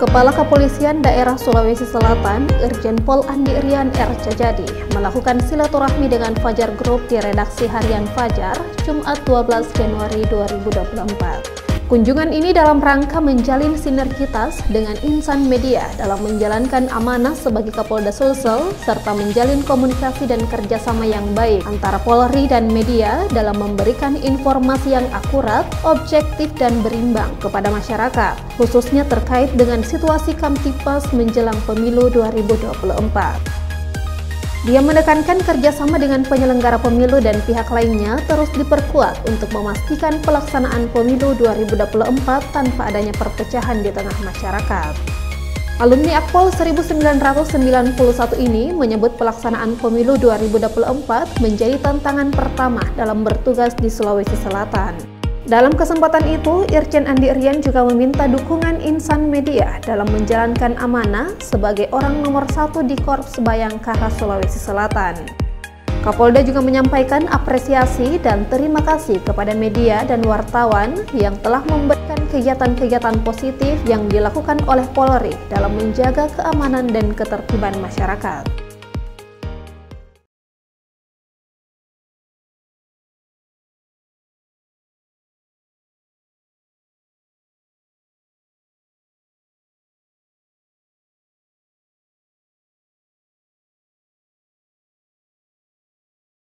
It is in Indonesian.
Kepala Kepolisian Daerah Sulawesi Selatan, Irjen Pol Andi Rian R. Cajadi, melakukan silaturahmi dengan Fajar Group di redaksi harian Fajar, Jumat 12 Januari 2024. Kunjungan ini dalam rangka menjalin sinergitas dengan insan media dalam menjalankan amanah sebagai Kapolda Sulsel, serta menjalin komunikasi dan kerjasama yang baik antara Polri dan media dalam memberikan informasi yang akurat, objektif, dan berimbang kepada masyarakat, khususnya terkait dengan situasi Kamtibmas menjelang pemilu 2024. Dia menekankan kerjasama dengan penyelenggara pemilu dan pihak lainnya terus diperkuat untuk memastikan pelaksanaan pemilu 2024 tanpa adanya perpecahan di tengah masyarakat. Alumni Akpol 1991 ini menyebut pelaksanaan pemilu 2024 menjadi tantangan pertama dalam bertugas di Sulawesi Selatan. Dalam kesempatan itu, Irjen Andi Rian juga meminta dukungan insan media dalam menjalankan amanah sebagai orang nomor 1 di Korps Bayangkara Sulawesi Selatan. Kapolda juga menyampaikan apresiasi dan terima kasih kepada media dan wartawan yang telah memberikan kegiatan-kegiatan positif yang dilakukan oleh Polri dalam menjaga keamanan dan ketertiban masyarakat.